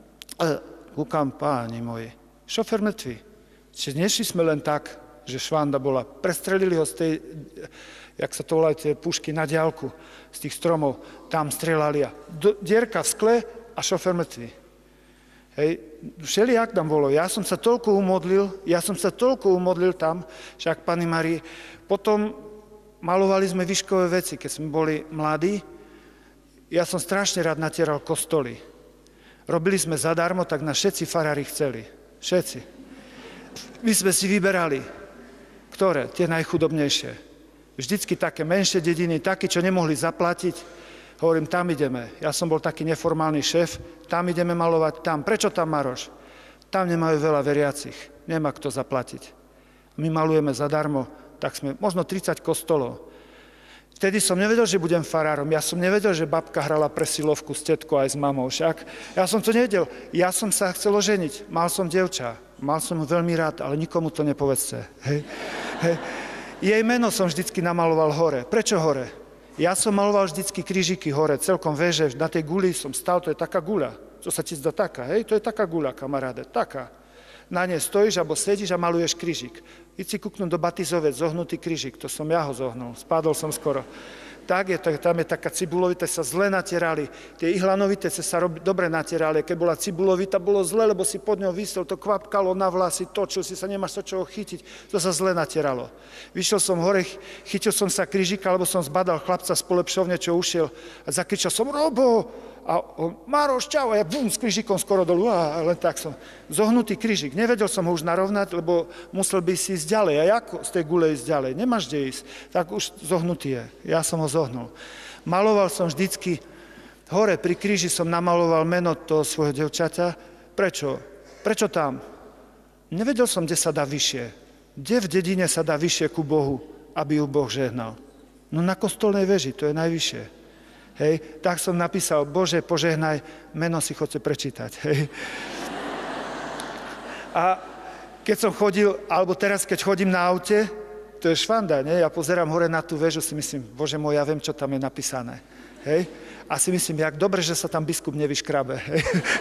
húkam, páni moji, šofér mŕtvý. Čiže nešli sme len tak, že švanda bola, prestrelili ho z tej, jak sa to volajú, tie pušky na diaľku, z tých stromov, tam strelali a do, dierka v skle a šofér mŕtvý. Hej, všelijak tam bolo. Ja som sa toľko umodlil, ja som sa toľko umodlil tam, však Panny Márii, potom malovali sme výškové veci, keď sme boli mladí. Ja som strašne rád natieral kostoly. Robili sme zadarmo, tak nás všetci farári chceli. Všetci. My sme si vyberali, ktoré? Tie najchudobnejšie. Vždycky také menšie dediny, také, čo nemohli zaplatiť. Hovorím, tam ideme. Ja som bol taký neformálny šéf, tam ideme malovať, tam. Prečo tam, Maroš? Tam nemajú veľa veriacich, nemá kto zaplatiť. My malujeme zadarmo, tak sme možno tridsať kostolov. Vtedy som nevedel, že budem farárom. Ja som nevedel, že babka hrala presilovku s tetkou aj s mamou. Však ja som to nevedel. Ja som sa chcel oženiť. Mal som dievča. Mal som ho veľmi rád, ale nikomu to nepovedzte. Hej. Hej. Jej meno som vždycky namaloval hore. Prečo hore? Ja som maloval vždycky krížiky hore, celkom veže. Na tej guli som stal, to je taká guľa. Co sa ti zdá taká, hej? To je taká guľa, kamaráde, taká. Na nej stojíš, alebo sedíš a maluješ krížik. Íď si kúknúť do Batizovec, zohnutý krížik, to som ja ho zohnul, spadol som skoro. Tak je, to, tam je taká cibulovita, sa zle natierali. Tie ihlanovité sa rob, dobre natierali. Keď bola cibulovita, bolo zle, lebo si pod ňou vysel, to kvapkalo na vlasy, točil si sa, nemáš sa čoho chytiť. To sa zle natieralo. Vyšiel som hore, chytil som sa krížika, lebo som zbadal chlapca z polepšovne, čo ušiel. A zakričal som, Robo! A on, Maroš, čau, a ja bum, s krížikom skoro dolu, a len tak som. Zohnutý krížik, nevedel som ho už narovnať, lebo musel by si ísť ďalej. A ako z tej gule ísť ďalej? Nemáš kde ísť. Tak už zohnutý je. Ja som ho zohnul. Maloval som vždycky, hore pri kríži som namaloval meno toho svojho devčaťa. Prečo? Prečo tam? Nevedel som, kde sa dá vyššie. Kde v dedine sa dá vyššie ku Bohu, aby ju Boh žehnal? No na kostolnej veži, to je najvyššie. Hej, tak som napísal, Bože, požehnaj, meno si chodce prečítať. Hej. A keď som chodil, alebo teraz, keď chodím na aute, to je švanda, nie? Ja pozerám hore na tú väžu, si myslím, Bože môj, ja viem, čo tam je napísané. Hej. A si myslím, jak dobre, že sa tam biskup nevyškrabe. Hej.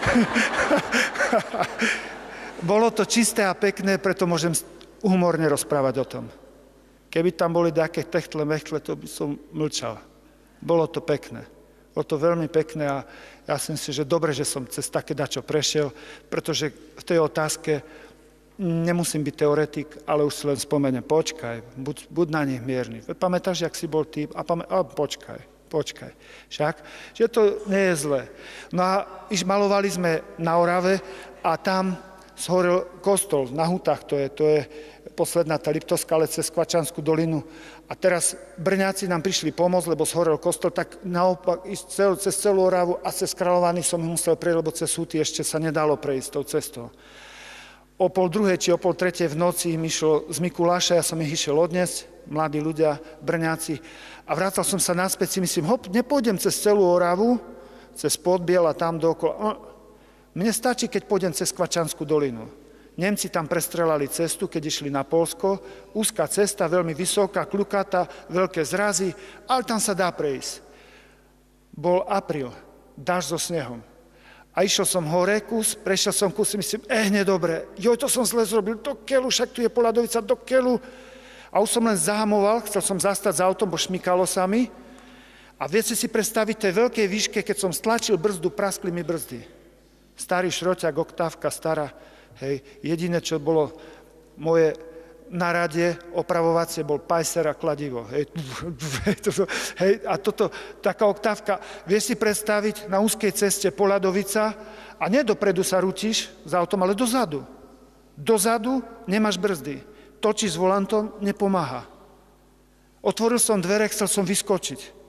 Bolo to čisté a pekné, preto môžem humorne rozprávať o tom. Keby tam boli také techtle, mechtle, to by som mlčal. Bolo to pekné. Bolo to veľmi pekné a ja si myslím, že dobre, že som cez také dačo prešiel, pretože v tej otázke nemusím byť teoretik, ale už si len spomeniem, počkaj, buď, buď na nich mierny. Pamätáš, jak si bol ty? A, pamä... a počkaj, počkaj. Však, že to nie je zlé. No a iš malovali sme na Orave a tam zhorel kostol na Hutách, to je, to je posledná tá Liptovská, ale cez Kvačanskú dolinu. A teraz Brňáci nám prišli pomôcť, lebo zhorel kostol, tak naopak ísť cel, cez celú Oravu a cez Kráľovany som musel prejsť, lebo cez Huty ešte sa nedalo prejsť tou cestou. O pol druhej či o pol tretej v noci im išlo z Mikuláša, ja som ich išiel odniesť, mladí ľudia, Brňáci, a vrácal som sa naspäť, si myslím, hop, nepôjdem cez celú Oravu, cez Podbiel a tam dookola. Mne stačí, keď pôjdem cez Kvačanskú dolinu. Nemci tam prestrelali cestu, keď išli na Poľsko. Úzka cesta, veľmi vysoká, kľukatá, veľké zrazy, ale tam sa dá prejsť. Bol apríl, dážď so snehom. A išiel som hore kus, prešiel som kus, myslím, eh, nedobre, joj, to som zle zrobil, do keľu, však tu je Poľadovica, do keľu. A už som len zahamoval, chcel som zastať za autom, bo šmykalo sa mi. A viete si predstaviť, tej veľkej výške, keď som stlačil brzdu, praskli mi brzdy. Starý šroťak, oktávka stará. Hej, jediné, čo bolo moje na rade opravovacie, bol pajser a kladivo. Hej, hej, a toto, taká oktávka, vieš si predstaviť na úzkej ceste Poľadovica a nie dopredu sa rutíš za autom, ale dozadu. Dozadu nemáš brzdy. Točíš s volantom, nepomáha. Otvoril som dvere, chcel som vyskočiť.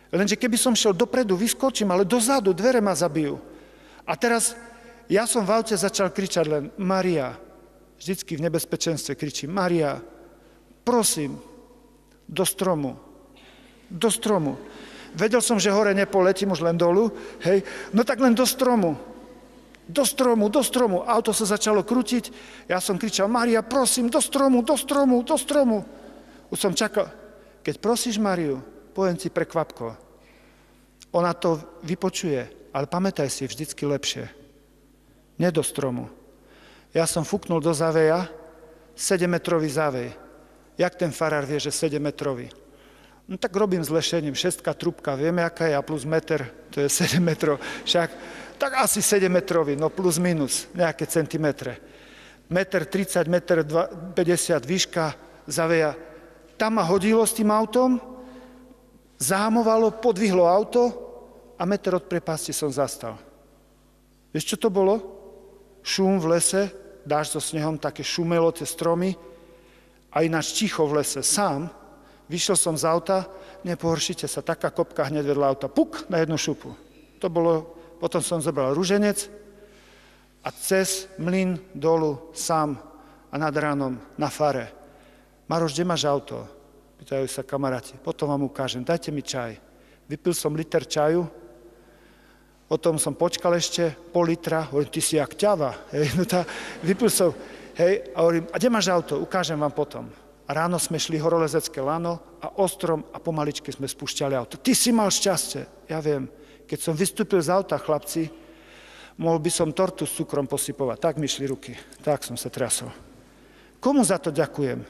Lenže keby som šiel dopredu, vyskočím, ale dozadu, dvere ma zabijú. A teraz ja som v aute začal kričať len Maria. Vždycky v nebezpečenstve kričím Maria, prosím, do stromu. Do stromu. Vedel som, že hore nepoletím, už len dolu, hej, no tak len do stromu. Do stromu, do stromu. Auto sa začalo krútiť, ja som kričal, Maria, prosím, do stromu, do stromu, do stromu. Už som čakal, keď prosíš Mariu, poviem ti prekvapko. Ona to vypočuje, ale pamätaj si, vždycky lepšie. Nie do stromu. Ja som fúknul do záveja, sedemmetrový závej. Jak ten farár vie, že sedemmetrový? No tak robím s lešením, šestka trúbka, vieme, aká je, a plus meter, to je sedem metrov, však tak asi sedemmetrový, no plus minus, nejaké centimetre. Meter tridsať, meter päťdesiat výška zaveja. Tam ma hodilo s tým autom, zahamovalo, podvihlo auto a meter od prepasti som zastal. Vieš, čo to bolo? Šum v lese, dáš so snehom, také šumelo tie stromy a ináč ticho v lese, sám. Vyšiel som z auta, nepohoršite sa, taká kopka hneď vedľa auta, puk, na jednu šupu. To bolo, potom som zobral ruženec a cez mlyn dolu sám a nad ránom na fare. Maroš, kde máš auto? Pýtajú sa kamaráti. Potom vám ukážem, dajte mi čaj. Vypil som liter čaju, potom som počkal ešte pol litra, hovorím, ty si jak ťava. Hej, no tá, vypil som, hej, a hovorím, a kde máš auto? Ukážem vám potom. A ráno sme šli horolezecké lano a ostrom a pomaličky sme spúšťali auto. Ty si mal šťastie. Ja viem, keď som vystúpil z auta, chlapci, mohol by som tortu s cukrom posypovať. Tak mi šli ruky. Tak som sa trasol. Komu za to ďakujem?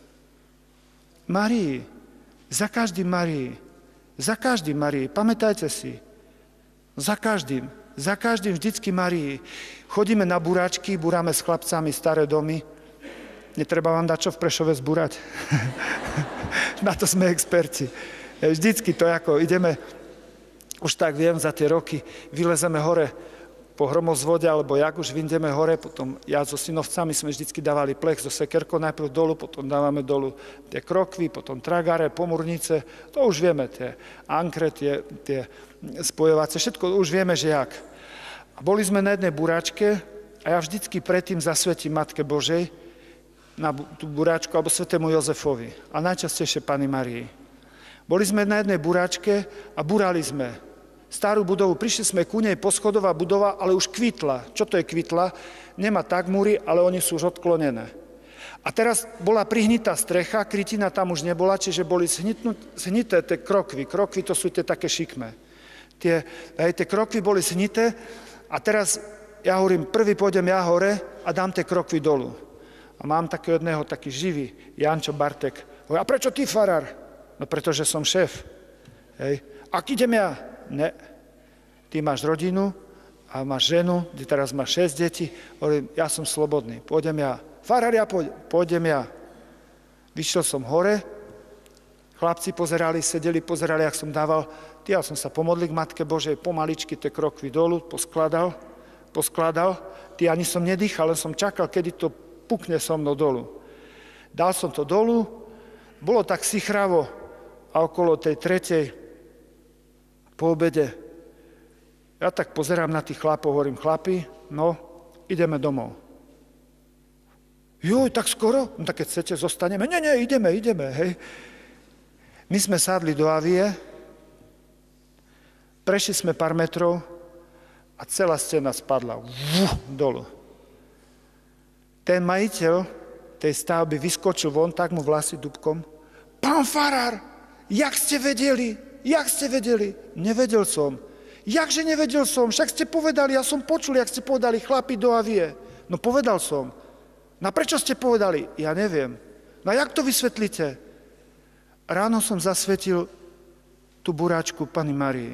Marii. Za každým Marii. Za každým Marii. Pamätajte si. Za každým. Za každým vždycky Marii. Chodíme na buráčky, buráme s chlapcami staré domy. Netreba vám dať čo v Prešove zbúrať. Na to sme experti. Vždycky to ako ideme, už tak viem, za tie roky vylezeme hore po hromozvode, alebo jak už vyjdeme hore, potom ja so synovcami sme vždycky dávali plech so sekerkou najprv dolu, potom dávame dolu tie krokvy, potom tragare, pomurnice, to už vieme, tie ankre, tie, tie spojovace, všetko už vieme, že jak. A boli sme na jednej buráčke a ja vždycky predtým zasvetím Matke Božej, na tú buráčku, alebo svätému Jozefovi a najčastejšie Panny Marii. Boli sme na jednej buráčke a burali sme starú budovu. Prišli sme ku nej, poschodová budova, ale už kvitla. Čo to je kvitla? Nemá tak múry, ale oni sú už odklonené. A teraz bola prihnitá strecha, krytina tam už nebola, čiže boli zhnité tie krokvy. Krokvy to sú tie také šikmé. Tie, aj tie krokvy boli zhnité a teraz ja hovorím, prvý pôjdem ja hore a dám tie krokvy dolu. A mám takého jedného, taký živý, Jančo Bartek. Hovorí, a prečo ty, farár? No pretože som šéf. Hej. Ak idem ja? Ne. Ty máš rodinu a máš ženu, ty teraz máš šesť detí. Hovorím, ja som slobodný, pôjdem ja. Farár, ja pôjdem, pôjdem ja. Vyšiel som hore, chlapci pozerali, sedeli, pozerali, jak som dával. Ja som sa pomodlil k Matke Božej, pomaličky tie krokvy dolu, poskladal, poskladal. Ty ani som nedýchal, len som čakal, kedy to pukne so mnou dolu. Dal som to dolu, bolo tak sichravo a okolo tej tretej po obede ja tak pozerám na tých chlapov, hovorím, chlapi, no, ideme domov. Joj, tak skoro? No tak keď chcete, zostaneme. Nie, nie, ideme, ideme, hej. My sme sadli do avie, prešli sme pár metrov a celá stena spadla Vuh, dolu. Ten majiteľ tej stavby vyskočil von, tak mu vlasy dúbkom. Pán farár, jak ste vedeli? Jak ste vedeli? Nevedel som. Jakže nevedel som? Však ste povedali, ja som počul, jak ste povedali chlapi do avie. No povedal som. No prečo ste povedali? Ja neviem. No a jak to vysvetlíte? Ráno som zasvetil tú buráčku Panny Marii.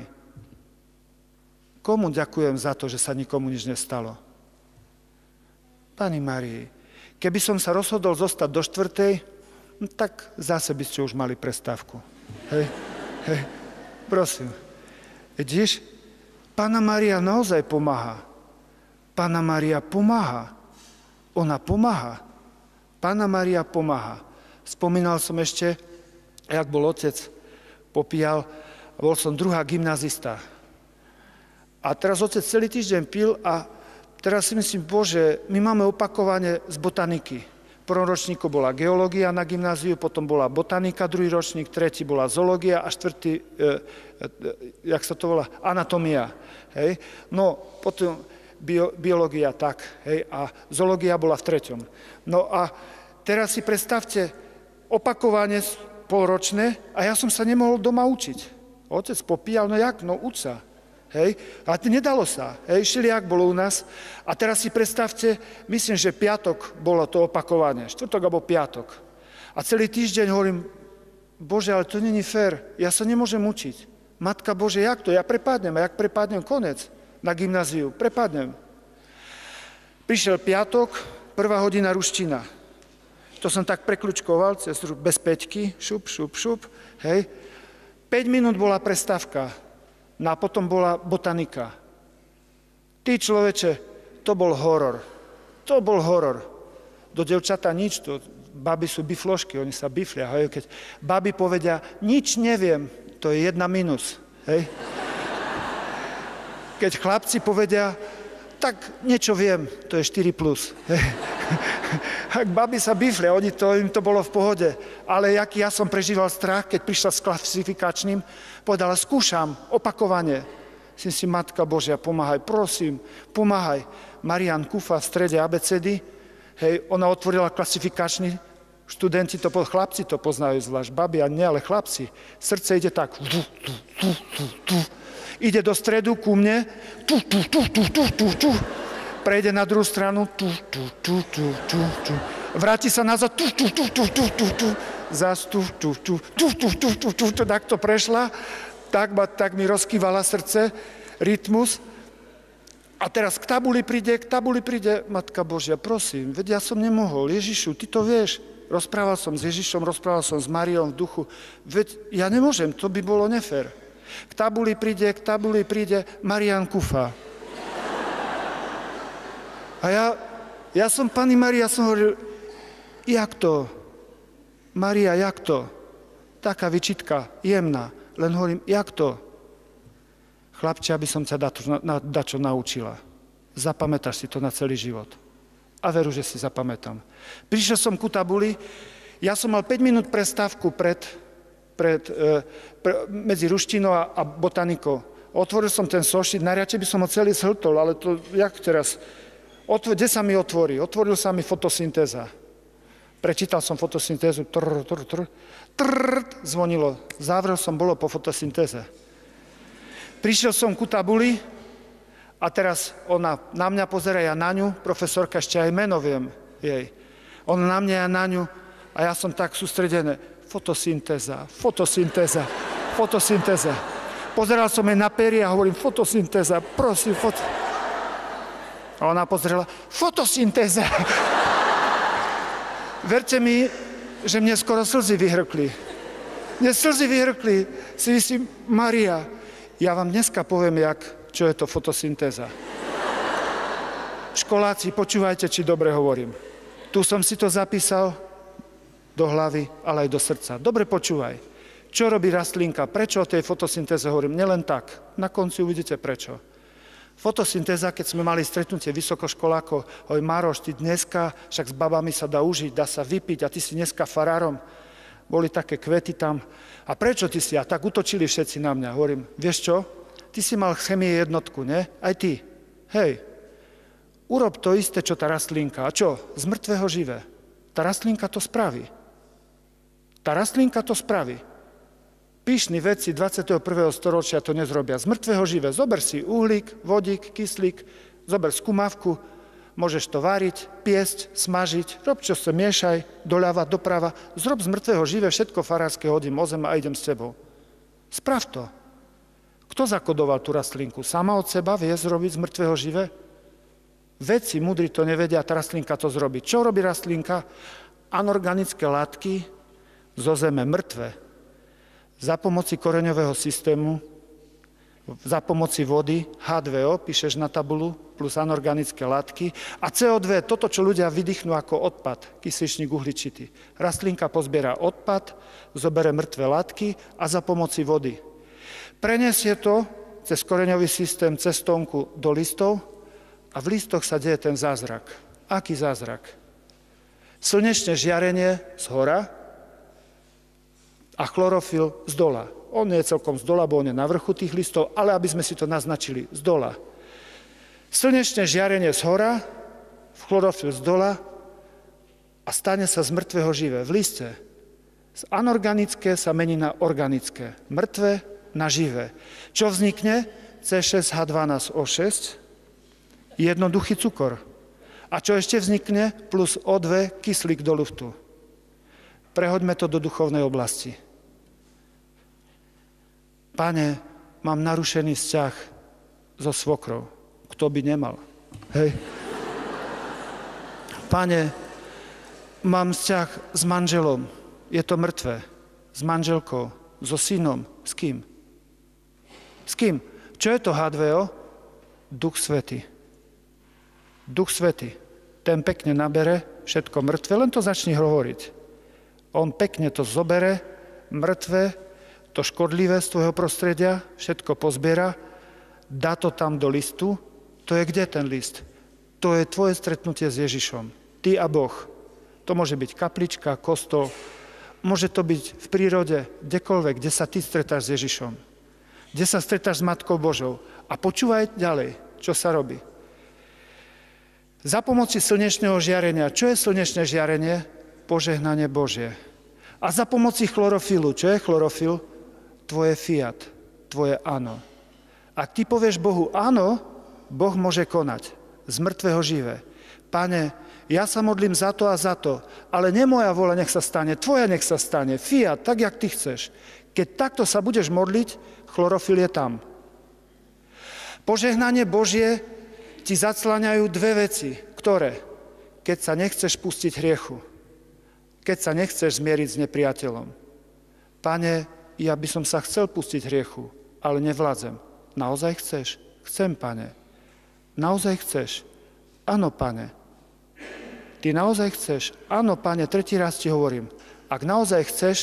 Komu ďakujem za to, že sa nikomu nič nestalo? Panny Marii, keby som sa rozhodol zostať do štvrtej, no tak zase by ste už mali prestávku. Hej, hej, prosím. Vidíš, Panna Maria naozaj pomáha. Panna Maria pomáha. Ona pomáha. Panna Maria pomáha. Spomínal som ešte, jak bol otec, popíjal A bol som druhá gymnazista. A teraz otec celý týždeň pil a teraz si myslím, Bože, my máme opakovanie z botaniky. V prvom ročníku bola geológia na gymnáziu, potom bola botanika, druhý ročník, tretí bola zoológia a štvrtý, e, e, jak sa to volá, anatómia. Hej? No, potom bio, biológia tak, hej, a zoológia bola v treťom. No a teraz si predstavte opakovanie polročné a ja som sa nemohol doma učiť. Otec popíjal, no jak, no uč sa. Hej, ale to nedalo sa, hej, šiliak bolo u nás. A teraz si predstavte, myslím, že piatok bolo to opakovanie, štvrtok alebo piatok. A celý týždeň hovorím, Bože, ale to není fér, ja sa nemôžem učiť. Matka Bože, jak to? Ja prepadnem, a jak prepadnem, konec na gymnáziu, prepadnem. Prišiel piatok, prvá hodina ruština. To som tak prekľučkoval, cez bez päťky, šup, šup, šup, hej. päť minút bola prestávka. No a potom bola botanika. Ty človeče, to bol horor. To bol horor. Do devčata nič, to baby sú biflošky, oni sa biflia. Hej. Keď baby povedia, nič neviem, to je jedna minus. Hej. Keď chlapci povedia, tak niečo viem, to je štyri plus. Hej. Ak baby sa biflia, oni to, im to bolo v pohode. Ale jaký ja som prežíval strach, keď prišla s klasifikačným, povedala, skúšam, opakovane. Si si, Matka Božia, pomáhaj, prosím, pomáhaj. Marian Kufa v strede abecedy, hej, ona otvorila klasifikačný, študenti to, chlapci to poznajú zvlášť, baby a nie, ale chlapci. Srdce ide tak, tu, tu, tu, tu, tu. Ide do stredu ku mne, tu, tu, tu, tu, tu, tu, tu. Prejde na druhú stranu, tu, tu, tu, tu, tu, tu. Vráti sa nazad, tu, tu, tu, tu, tu, tu, tu. Zas tu, tu, tu, tu, tu, tu, tu, tu, tu. Tak to prešla, tak, tak mi rozkývala srdce, rytmus. A teraz k tabuli príde, k tabuli príde, Matka Božia, prosím, veď ja som nemohol, Ježišu, ty to vieš. Rozprával som s Ježišom, rozprával som s Mariou v duchu, veď ja nemôžem, to by bolo nefér. K tabuli príde, k tabuli príde Marian Kufa. A ja, ja som, pani Maria, som hovoril, jak to? Maria, jak to? Taká vyčitka, jemná. Len hovorím, jak to? Chlapče, aby som sa dačo, na, dačo naučila. Zapamätáš si to na celý život. A veru, že si zapamätám. Prišiel som ku tabuli, ja som mal päť minút prestávku pred, pred, e, pre, medzi ruštinou a, a botanikou. Otvoril som ten sošit, najradšej by som ho celý zhltol, ale to, jak teraz... Otvor, kde sa mi otvorí? Otvoril sa mi fotosyntéza. Prečítal som fotosyntézu, trr, trr, trr, trr, zvonilo. Zavrel som, bolo po fotosyntéze. Prišiel som ku tabuli a teraz ona na mňa pozerá, ja na ňu, profesorka, ešte aj meno viem jej. Ona na mňa, ja na ňu a ja som tak sústredený. Fotosyntéza, fotosyntéza, fotosyntéza. Pozeral som jej na pery a hovorím, fotosyntéza, prosím, fotosyntéza. A ona pozrela, fotosyntéza. Verte mi, že mne skoro slzy vyhrkli. Mne slzy vyhrkli. Si myslím, Maria, ja vám dneska poviem, jak, čo je to fotosyntéza. Školáci, počúvajte, či dobre hovorím. Tu som si to zapísal do hlavy, ale aj do srdca. Dobre počúvaj. Čo robí rastlinka? Prečo o tej fotosyntéze hovorím? Nelen tak. Na konci uvidíte prečo. Fotosyntéza, keď sme mali stretnutie vysokoškolákov, hoj Maroš, ty dneska, však s babami sa dá užiť, dá sa vypiť a ty si dneska farárom. Boli také kvety tam. A prečo ty si? A tak utočili všetci na mňa. Hovorím, vieš čo? Ty si mal chemie jednotku, ne? Aj ty. Hej, urob to isté, čo tá rastlinka. A čo? Z mŕtvého živé. Tá rastlinka to spraví. Tá rastlinka to spraví. Píšni vedci dvadsiateho prvého storočia to nezrobia. Z mŕtvého živé. Zober si uhlík, vodík, kyslík, zober skúmavku, môžeš to variť, piesť, smažiť, rob čo sa miešaj, doľava, doprava. Zrob z mŕtvého živé, všetko farárske hodím o zem a idem s tebou. Sprav to. Kto zakodoval tú rastlinku? Sama od seba vie zrobiť z mŕtvého živé? Vedci, múdri to nevedia, tá rastlinka to zrobí. Čo robí rastlinka? Anorganické látky zo zeme mŕtve. Za pomoci koreňového systému, za pomoci vody, há dve ó, píšeš na tabulu, plus anorganické látky a cé ó dva, toto, čo ľudia vydýchnú ako odpad, kysličník uhličitý. Rastlinka pozbiera odpad, zobere mŕtve látky a za pomoci vody. Prenesie to cez koreňový systém cestónku do listov a v listoch sa deje ten zázrak. Aký zázrak? Slnečné žiarenie z hora a chlorofil z dola. On nie je celkom z dola, bo on je na vrchu tých listov, ale aby sme si to naznačili, z dola. Slnečné žiarenie z hora, chlorofil z dola a stane sa z mŕtvého živé. V liste z anorganické sa mení na organické. Mŕtve na živé. Čo vznikne? cé šesť há dvanásť ó šesť, jednoduchý cukor. A čo ešte vznikne? Plus ó dva, kyslík do luftu. Prehoďme to do duchovnej oblasti. Pane, mám narušený vzťah so svokrou. Kto by nemal? Hej. Pane, mám vzťah s manželom. Je to mŕtve. S manželkou. So synom. S kým? S kým? Čo je to há dva ó? Duch Svätý. Duch Svätý. Ten pekne nabere všetko mŕtve, len to začne hovoriť. On pekne to zobere, mŕtve, to škodlivé z tvojho prostredia, všetko pozbiera, dá to tam do listu. To je kde ten list? To je tvoje stretnutie s Ježišom. Ty a Boh. To môže byť kaplička, kostol, môže to byť v prírode, kdekoľvek, kde sa ty stretáš s Ježišom. Kde sa stretáš s Matkou Božou. A počúvaj ďalej, čo sa robí. Za pomoci slnečného žiarenia. Čo je slnečné žiarenie? Požehnanie Božie. A za pomoci chlorofilu. Čo je chlorofil? Tvoje fiat, tvoje áno. Ak ty povieš Bohu áno, Boh môže konať. Z mŕtvého živé. Pane, ja sa modlím za to a za to, ale nie moja vôľa nech sa stane, tvoja nech sa stane, fiat, tak, jak ty chceš. Keď takto sa budeš modliť, chlorofil je tam. Požehnanie Božie ti zacláňajú dve veci, ktoré, keď sa nechceš pustiť hriechu, keď sa nechceš zmieriť s nepriateľom. Pane, ja by som sa chcel pustiť hriechu, ale nevládzem. Naozaj chceš? Chcem, Pane. Naozaj chceš? Áno, Pane. Ty naozaj chceš? Áno, Pane, tretí raz ti hovorím. Ak naozaj chceš,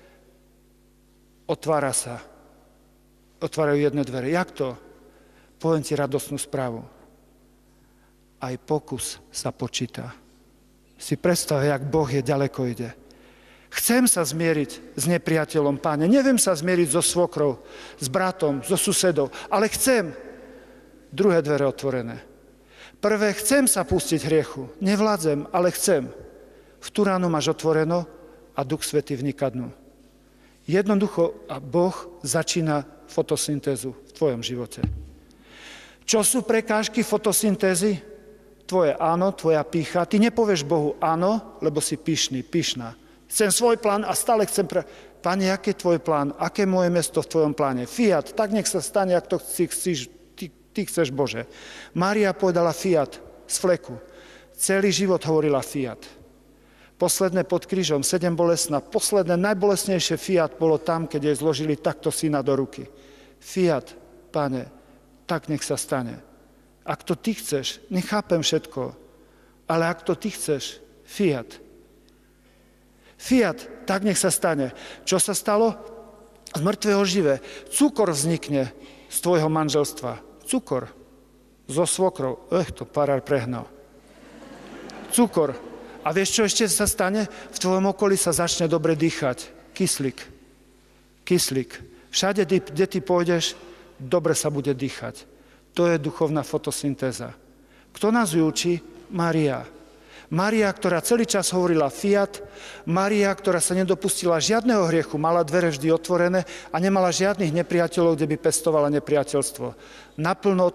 otvára sa. Otvárajú jedné dvere. Jak to? Poviem ti radosnú správu. Aj pokus sa počíta. Si predstav, jak Boh je ďaleko ide. Chcem sa zmieriť s nepriateľom, Páne. Neviem sa zmieriť so svokrou, s bratom, so susedou, ale chcem. Druhé dvere otvorené. Prvé, chcem sa pustiť hriechu. Nevládzem, ale chcem. V tú ránu máš otvoreno a Duch Svätý vniká dnu. Jednoducho a Boh začína fotosyntézu v tvojom živote. Čo sú prekážky fotosyntézy? Tvoje áno, tvoja pýcha. Ty nepovieš Bohu áno, lebo si pyšný, pyšná. Chcem svoj plán a stále chcem... Pre... Pane, aký je tvoj plán? Aké je moje mesto v tvojom pláne? Fiat, tak nech sa stane, ak to chceš, ty, ty chceš, Bože. Mária povedala Fiat z fleku. Celý život hovorila Fiat. Posledné pod krížom, sedem bolestná, posledné najbolestnejšie Fiat bolo tam, keď jej zložili takto syna do ruky. Fiat, Pane, tak nech sa stane. Ak to ty chceš, nechápem všetko, ale ak to ty chceš, Fiat. Fiat, tak nech sa stane. Čo sa stalo? Z mŕtvého živé. Cukor vznikne z tvojho manželstva. Cukor. So svokrou. Ech, to parár prehnal. Cukor. A vieš, čo ešte sa stane? V tvojom okolí sa začne dobre dýchať. Kyslík. Kyslík. Všade, kde ty pôjdeš, dobre sa bude dýchať. To je duchovná fotosyntéza. Kto nás ju učí? Mária. Mária, ktorá celý čas hovorila Fiat, Mária, ktorá sa nedopustila žiadneho hriechu, mala dvere vždy otvorené a nemala žiadnych nepriateľov, kde by pestovala nepriateľstvo. Naplno...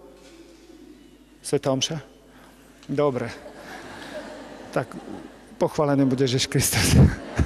Svätá omša? Dobre. Tak pochválený bude Ježiš Kristus.